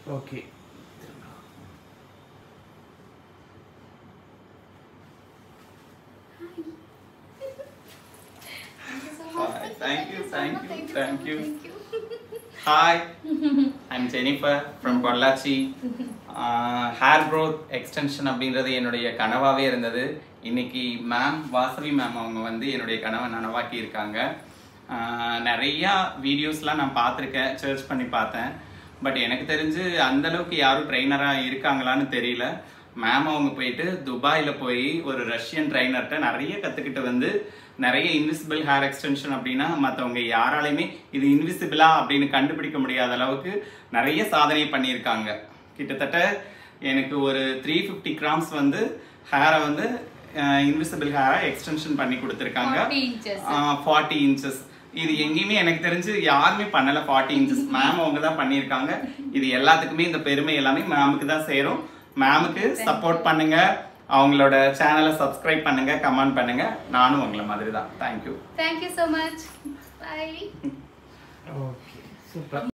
Okay. Thank you. Hi, I'm Jennifer from Pollachi. Hair growth extension அப்படின்றது என்னுடைய கனவாவே இருந்தது. இன்னைக்கு மேம் வாசவி மேம் அவங்க வந்து என்னுடைய கனவை நனவாக்கி இருக்காங்க. நிறைய வீடியோஸ்லாம் நான் பார்த்துருக்கேன், சர்ச் பண்ணி பார்த்தேன். பட் எனக்கு தெரிஞ்சு அந்த அளவுக்கு யாரும் ட்ரெயினராக இருக்காங்களான்னு தெரியல. மேம் அவங்க போயிட்டு துபாயில் போய் ஒரு ரஷ்யன் ட்ரைனர்கிட்ட நிறைய கற்றுக்கிட்டு வந்து நிறைய இன்விசிபிள் ஹேர் எக்ஸ்டென்ஷன் அப்படின்னா மற்றவங்க யாராலையுமே இது இன்விசிபிளா அப்படின்னு கண்டுபிடிக்க முடியாத அளவுக்கு நிறைய சாதனை பண்ணியிருக்காங்க. கிட்டத்தட்ட எனக்கு ஒரு 350 கிராம்ஸ் வந்து ஹேரை வந்து இன்விசிபிள் ஹேரை எக்ஸ்டென்ஷன் பண்ணி கொடுத்துருக்காங்க. 40 இன்ச்சஸ். இது எங்கேயுமே எனக்கு தெரிஞ்சு யாருமே பண்ணல. 40 இன்ச்சஸ் மேம் அவங்க தான் பண்ணியிருக்காங்க. இது எல்லாத்துக்குமே இந்த பெருமை எல்லாமே மேமுக்கு தான் சேரும். மேமுக்கு சப்போர்ட் பண்ணுங்க, அவங்களோட சேனலை சப்ஸ்கிரைப் பண்ணுங்க, கமெண்ட் பண்ணுங்க. நானும் உங்களை மாதிரி தான். Thank you. Thank you so much. Bye. Okay, super.